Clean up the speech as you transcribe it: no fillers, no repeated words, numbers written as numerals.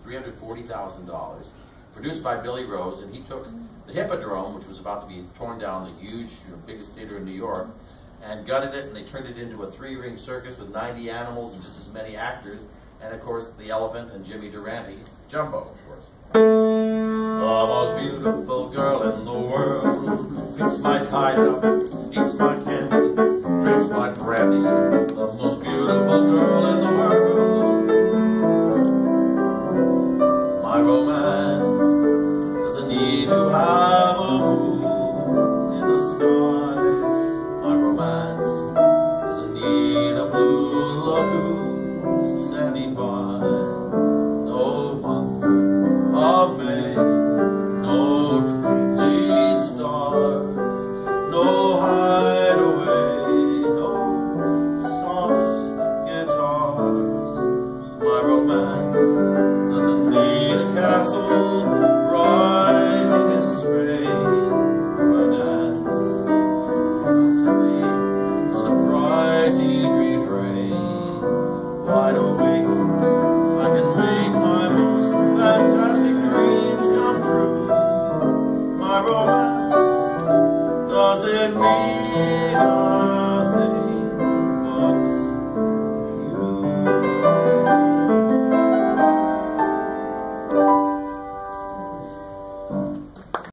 $340,000, produced by Billy Rose, and he took the Hippodrome, which was about to be torn down, the huge, biggest theater in New York, and gutted it, and they turned it into a 3-ring circus with 90 animals and just as many actors, and of course the elephant and Jimmy Durante, Jumbo, of course. The most beautiful girl in the world picks my ties up, eats my candy, drinks my brandy. The most beautiful girl in the world.